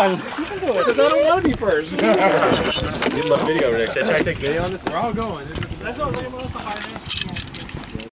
on. Because I don't want to be first. Need my video next. Should I try to take video on this? We're all going. That's what Raymond's a hard